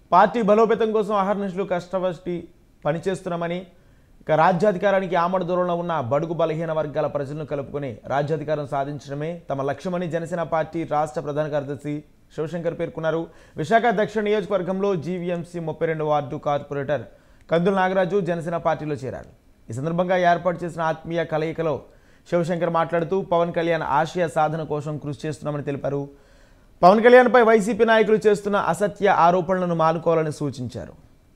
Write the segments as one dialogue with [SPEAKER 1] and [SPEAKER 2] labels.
[SPEAKER 1] Party బలోపేతం కోసం అహర్నిశలు కష్టపడి పనిచేస్తున్నామని ఇక రాజ్యాధికారానికి ఆమడ దూరంలో ఉన్న బడుగు బలహీన వర్గాల ప్రజలను కలుపుకొని రాజ్యాధికారం సాధించడమే తమ లక్ష్యమని జనసేన పార్టీ రాష్ట్ర ప్రధాన కార్యదర్శి శివశంకర్ పేర్కొన్నారు. విశాఖ దక్షిణ నియోజకవర్గంలో GVMC 32 ward corporator Kandula Nagaraju Janasena పార్టీలో చేరారు. ఈ సందర్భంగా ఏర్పాటు చేసిన ఆత్మీయ కలయికలో శివశంకర్ మాట్లాడుతూ పవన్ కళ్యాణ్ ఆశయ సాధన కోసం కృషి చేస్తున్నామని తెలిపారు. పవన్ కళ్యాణ్పై వైసీపీ నాయకులు చేస్తున్న అసత్య ఆరోపణలను మానుకోవాలని సూచించారు.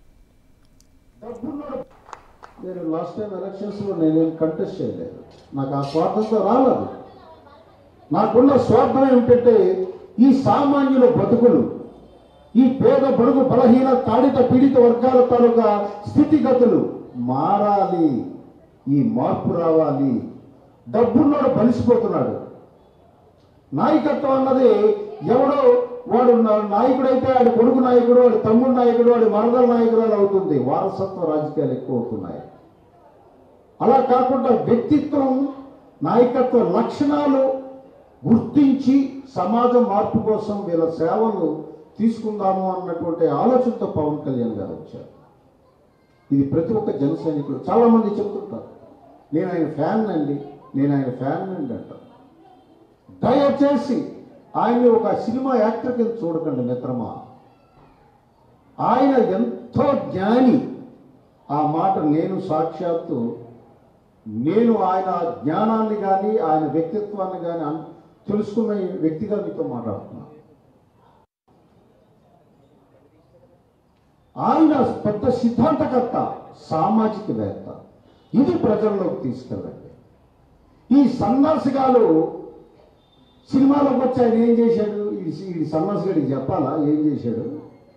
[SPEAKER 2] నేను లాస్ట్ టైం ఎలక్షన్స్లో నేనేం కంటెస్ట్ చేయలేదు. నాకు ఆ స్వార్థంతో రాలేదు. నాకున్న స్వార్థం ఏమిటంటే ఈ సామాన్యుల బతుకులు, ఈ పేద బడుగు బలహీన తాడిత పీడిత వర్గాల తాలూకా స్థితిగతులు మారాలి, ఈ మార్పు రావాలి. డబ్బున్నోడు బలిసిపోతున్నాడు. నాయకత్వం అన్నది ఎవడో వాడు నాయకుడైతే వాడి కొడుకు నాయకుడు, వాడి తమ్ముడు నాయకుడు, వాడి మరదల నాయకురాలు అవుతుంది. వారసత్వ రాజకీయాలు ఎక్కువ అవుతున్నాయి. అలా కాకుండా వ్యక్తిత్వం, నాయకత్వ లక్షణాలు గుర్తించి సమాజం మార్పు కోసం వీళ్ళ సేవలు తీసుకుందాము అన్నటువంటి ఆలోచనతో పవన్ కళ్యాణ్ గారు వచ్చారు. ఇది ప్రతి ఒక్క జన సైనికులు చాలా మంది చెబుతుంటారు, నేను ఆయన ఫ్యాన్ అండి, నేను ఆయన ఫ్యాన్ అండి అంటారు. దయచేసి ఆయన్ని ఒక సినిమా యాక్టర్ కింద చూడకండి మిత్రమా. ఆయన ఎంతో జ్ఞాని. ఆ మాట నేను సాక్షాత్తు నేను ఆయన జ్ఞానాన్ని కానీ ఆయన వ్యక్తిత్వాన్ని కానీ తెలుసుకున్న వ్యక్తిగా మీతో మాట్లాడుతున్నాను. ఆయన పెద్ద సిద్ధాంతకర్త, సామాజికవేత్త. ఇది ప్రజల్లోకి తీసుకెళ్ళండి. ఈ సన్నాసిగాలు సినిమాలోకి వచ్చి ఆయన ఏం చేశాడు? ఈ సన్నాసిగాడికి చెప్పాలా ఏం చేశాడు?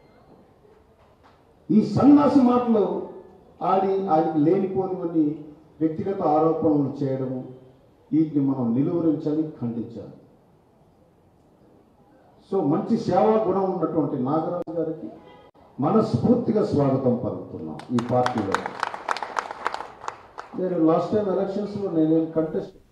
[SPEAKER 2] ఈ సన్నాసి మాటలు ఆయనకి లేనిపోనివన్నీ వ్యక్తిగత ఆరోపణలు చేయడము, వీటిని మనం నిలువరించాలి, ఖండించాలి. సో మంచి సేవా గుణం ఉన్నటువంటి నాగరాజు గారికి మనస్ఫూర్తిగా స్వాగతం పలుకుతున్నాం ఈ పార్టీలో. నేను లాస్ట్ టైం ఎలక్షన్స్లో నేనేం కంటెస్ట్